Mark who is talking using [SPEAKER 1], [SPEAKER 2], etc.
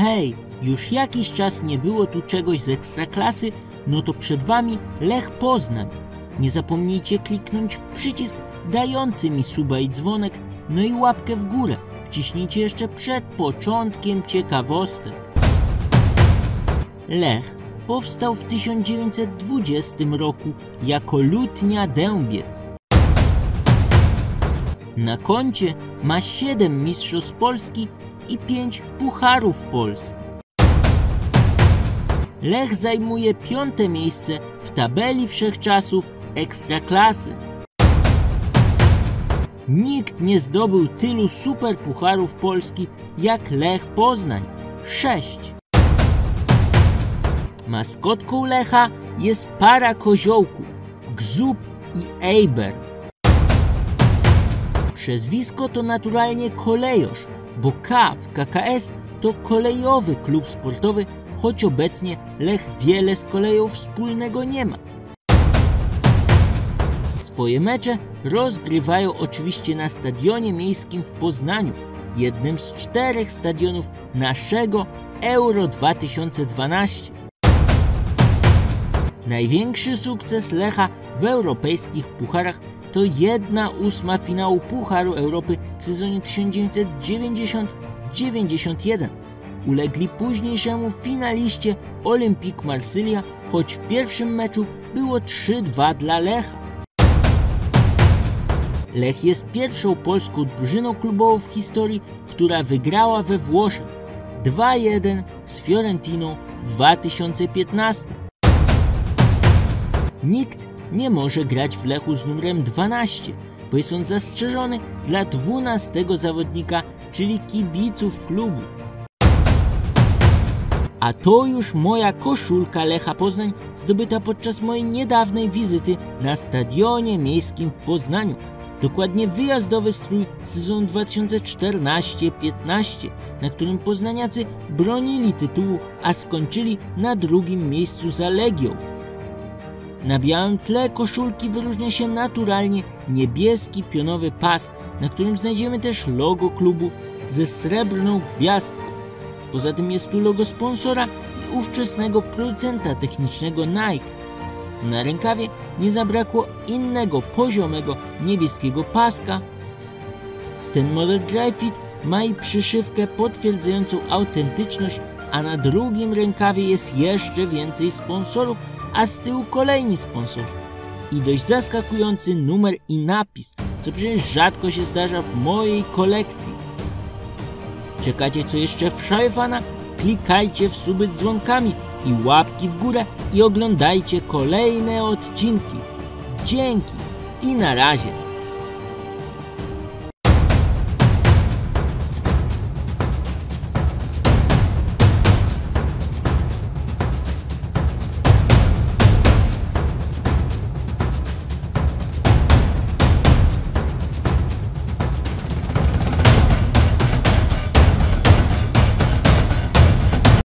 [SPEAKER 1] Hej, już jakiś czas nie było tu czegoś z Ekstraklasy, no to przed wami Lech Poznań. Nie zapomnijcie kliknąć w przycisk dający mi suba i dzwonek, no i łapkę w górę. Wciśnijcie jeszcze przed początkiem ciekawostek. Lech powstał w 1920 roku jako Lutnia Dębiec. Na koncie ma 7 mistrzostw Polski i 5 pucharów Polski. Lech zajmuje 5. miejsce w tabeli wszechczasów Ekstraklasy. Nikt nie zdobył tylu superpucharów Polski jak Lech Poznań – 6. Maskotką Lecha jest para koziołków Gzub i Eiber. Przezwisko to naturalnie Kolejosz, bo K w KKS to kolejowy klub sportowy, choć obecnie Lech wiele z koleją wspólnego nie ma. Swoje mecze rozgrywają oczywiście na Stadionie Miejskim w Poznaniu, jednym z 4 stadionów naszego Euro 2012. Największy sukces Lecha w europejskich pucharach to 1/8 finału Pucharu Europy w sezonie 1990-91. Ulegli późniejszemu finaliście Olympique Marsylia, choć w pierwszym meczu było 3-2 dla Lecha. Lech jest pierwszą polską drużyną klubową w historii, która wygrała we Włoszech 2-1 z Fiorentiną w 2015. Nikt nie może grać w Lechu z numerem 12, bo jest on zastrzeżony dla 12 zawodnika, czyli kibiców klubu. A to już moja koszulka Lecha Poznań, zdobyta podczas mojej niedawnej wizyty na Stadionie Miejskim w Poznaniu. Dokładnie wyjazdowy strój sezonu 2014-15, na którym poznaniacy bronili tytułu, a skończyli na 2. miejscu za Legią. Na białym tle koszulki wyróżnia się naturalnie niebieski pionowy pas, na którym znajdziemy też logo klubu ze srebrną gwiazdką. Poza tym jest tu logo sponsora i ówczesnego producenta technicznego Nike. Na rękawie nie zabrakło innego poziomego niebieskiego paska. Ten model Dri-Fit ma i przyszywkę potwierdzającą autentyczność, a na drugim rękawie jest jeszcze więcej sponsorów, a z tyłu kolejni sponsorzy. I dość zaskakujący numer i napis, co przecież rzadko się zdarza w mojej kolekcji. Czekacie co jeszcze w Szajfana? Klikajcie w suby z dzwonkami i łapki w górę i oglądajcie kolejne odcinki. Dzięki i na razie.